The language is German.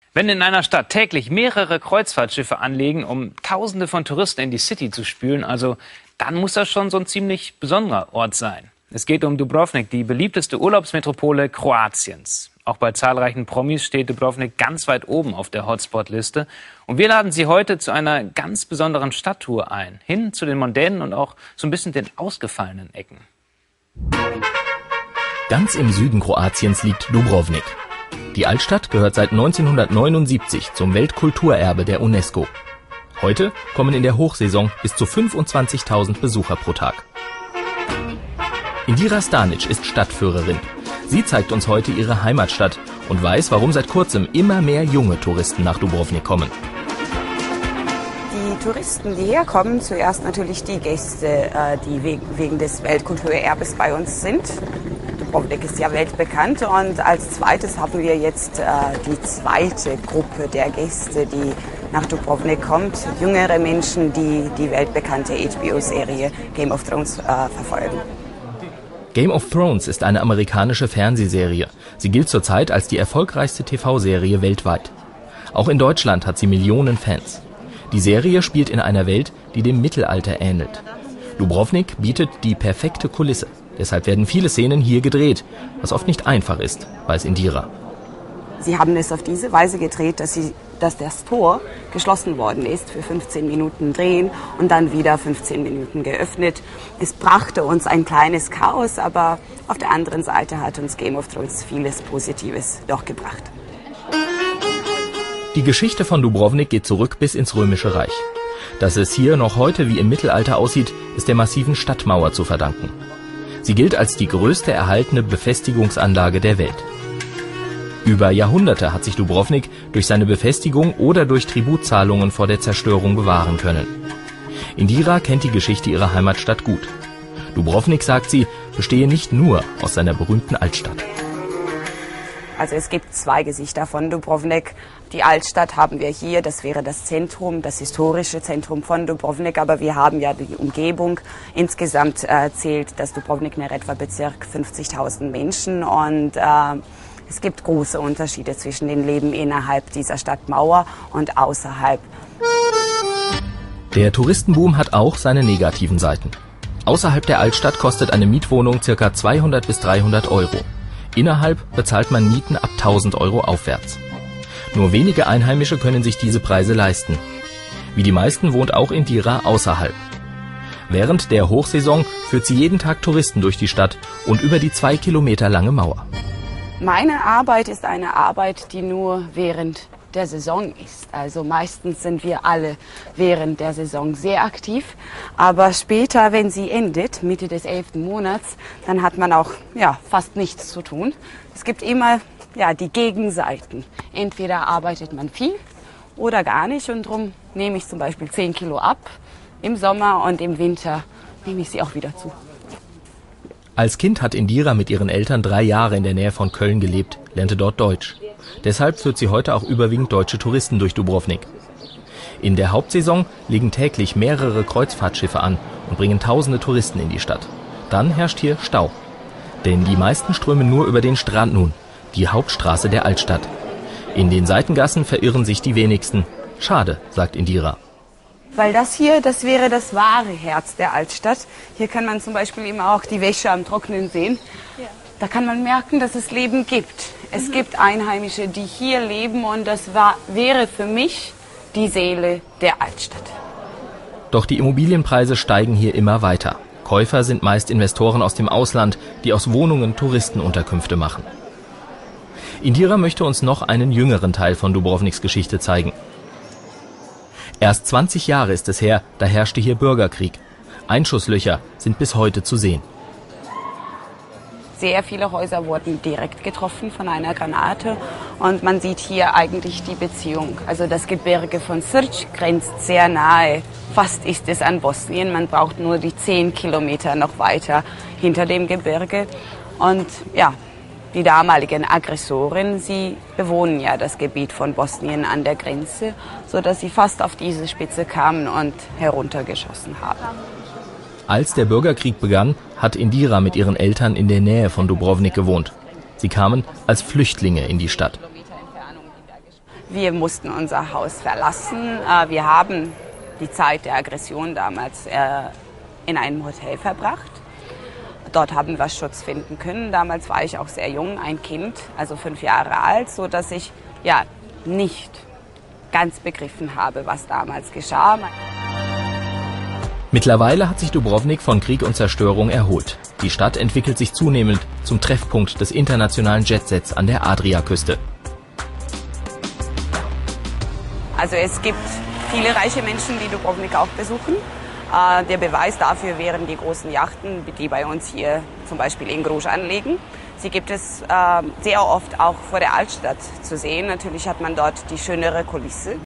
Wenn in einer Stadt täglich mehrere Kreuzfahrtschiffe anlegen, um Tausende von Touristen in die City zu spülen, dann muss das schon so ein ziemlich besonderer Ort sein. Es geht um Dubrovnik, die beliebteste Urlaubsmetropole Kroatiens. Auch bei zahlreichen Promis steht Dubrovnik ganz weit oben auf der Hotspot-Liste. Und wir laden Sie heute zu einer ganz besonderen Stadttour ein, hin zu den mondänen und auch so ein bisschen den ausgefallenen Ecken. Ganz im Süden Kroatiens liegt Dubrovnik. Die Altstadt gehört seit 1979 zum Weltkulturerbe der UNESCO. Heute kommen in der Hochsaison bis zu 25.000 Besucher pro Tag. Indira Stanic ist Stadtführerin. Sie zeigt uns heute ihre Heimatstadt und weiß, warum seit kurzem immer mehr junge Touristen nach Dubrovnik kommen. Die Touristen, die herkommen, zuerst natürlich die Gäste, die wegen des Weltkulturerbes bei uns sind. Dubrovnik ist ja weltbekannt und als zweites haben wir jetzt die zweite Gruppe der Gäste, die nach Dubrovnik kommt. Jüngere Menschen, die die weltbekannte HBO-Serie Game of Thrones verfolgen. Game of Thrones ist eine amerikanische Fernsehserie. Sie gilt zurzeit als die erfolgreichste TV-Serie weltweit. Auch in Deutschland hat sie Millionen Fans. Die Serie spielt in einer Welt, die dem Mittelalter ähnelt. Dubrovnik bietet die perfekte Kulisse. Deshalb werden viele Szenen hier gedreht, was oft nicht einfach ist, weiß Indira. Sie haben es auf diese Weise gedreht, dass das Tor geschlossen worden ist für 15 Minuten drehen und dann wieder 15 Minuten geöffnet. Es brachte uns ein kleines Chaos, aber auf der anderen Seite hat uns Game of Thrones vieles Positives doch gebracht. Die Geschichte von Dubrovnik geht zurück bis ins Römische Reich. Dass es hier noch heute wie im Mittelalter aussieht, ist der massiven Stadtmauer zu verdanken. Sie gilt als die größte erhaltene Befestigungsanlage der Welt. Über Jahrhunderte hat sich Dubrovnik durch seine Befestigung oder durch Tributzahlungen vor der Zerstörung bewahren können. Indira kennt die Geschichte ihrer Heimatstadt gut. Dubrovnik, sagt sie, bestehe nicht nur aus seiner berühmten Altstadt. Also es gibt zwei Gesichter von Dubrovnik. Die Altstadt haben wir hier, das wäre das Zentrum, das historische Zentrum von Dubrovnik. Aber wir haben ja die Umgebung. Insgesamt zählt das Dubrovnik-Neretva-Bezirk 50.000 Menschen und es gibt große Unterschiede zwischen dem Leben innerhalb dieser Stadtmauer und außerhalb. Der Touristenboom hat auch seine negativen Seiten. Außerhalb der Altstadt kostet eine Mietwohnung ca. 200 bis 300 Euro. Innerhalb bezahlt man Mieten ab 1.000 Euro aufwärts. Nur wenige Einheimische können sich diese Preise leisten. Wie die meisten wohnt auch Indira außerhalb. Während der Hochsaison führt sie jeden Tag Touristen durch die Stadt und über die 2 Kilometer lange Mauer. Meine Arbeit ist eine Arbeit, die nur während der Saison ist. Also meistens sind wir alle während der Saison sehr aktiv. Aber später, wenn sie endet, Mitte des 11. Monats, dann hat man auch fast nichts zu tun. Es gibt immer die Gegenseiten. Entweder arbeitet man viel oder gar nicht. Und darum nehme ich zum Beispiel 10 Kilo ab im Sommer und im Winter nehme ich sie auch wieder zu. Als Kind hat Indira mit ihren Eltern 3 Jahre in der Nähe von Köln gelebt, lernte dort Deutsch. Deshalb führt sie heute auch überwiegend deutsche Touristen durch Dubrovnik. In der Hauptsaison legen täglich mehrere Kreuzfahrtschiffe an und bringen tausende Touristen in die Stadt. Dann herrscht hier Stau. Denn die meisten strömen nur über den Strand nun, die Hauptstraße der Altstadt. In den Seitengassen verirren sich die wenigsten. Schade, sagt Indira. Weil das hier, das wäre das wahre Herz der Altstadt. Hier kann man zum Beispiel immer auch die Wäsche am Trocknen sehen. Ja. Da kann man merken, dass es Leben gibt. Es gibt Einheimische, die hier leben und das wäre für mich die Seele der Altstadt. Doch die Immobilienpreise steigen hier immer weiter. Käufer sind meist Investoren aus dem Ausland, die aus Wohnungen Touristenunterkünfte machen. Indira möchte uns noch einen jüngeren Teil von Dubrovniks Geschichte zeigen. Erst 20 Jahre ist es her, da herrschte hier Bürgerkrieg. Einschusslöcher sind bis heute zu sehen. Sehr viele Häuser wurden direkt getroffen von einer Granate und man sieht hier eigentlich die Beziehung. Also das Gebirge von Srđ grenzt sehr nahe, fast ist es an Bosnien. Man braucht nur die 10 Kilometer noch weiter hinter dem Gebirge. Und die damaligen Aggressoren, sie bewohnen ja das Gebiet von Bosnien an der Grenze, sodass sie fast auf diese Spitze kamen und heruntergeschossen haben. Als der Bürgerkrieg begann, hat Indira mit ihren Eltern in der Nähe von Dubrovnik gewohnt. Sie kamen als Flüchtlinge in die Stadt. Wir mussten unser Haus verlassen. Wir haben die Zeit der Aggression damals in einem Hotel verbracht. Dort haben wir Schutz finden können. Damals war ich auch sehr jung, ein Kind, also 5 Jahre alt, so dass ich ja nicht ganz begriffen habe, was damals geschah. Mittlerweile hat sich Dubrovnik von Krieg und Zerstörung erholt. Die Stadt entwickelt sich zunehmend zum Treffpunkt des internationalen Jetsets an der Adriaküste. Also es gibt viele reiche Menschen, die Dubrovnik auch besuchen. Der Beweis dafür wären die großen Yachten, die bei uns hier zum Beispiel in Gruž anlegen. Sie gibt es sehr oft auch vor der Altstadt zu sehen. Natürlich hat man dort die schönere Kulisse.